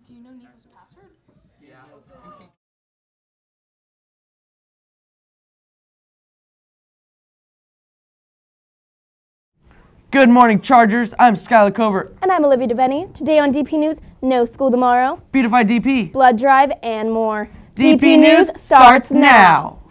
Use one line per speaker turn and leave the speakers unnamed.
Do you know Nico's password?
Yeah.
Good morning, Chargers. I'm Skylar Covert.
And I'm Olivia Devaney. Today on DP News, no school tomorrow,
Beautify DP.
blood drive, and more.
DP News starts now.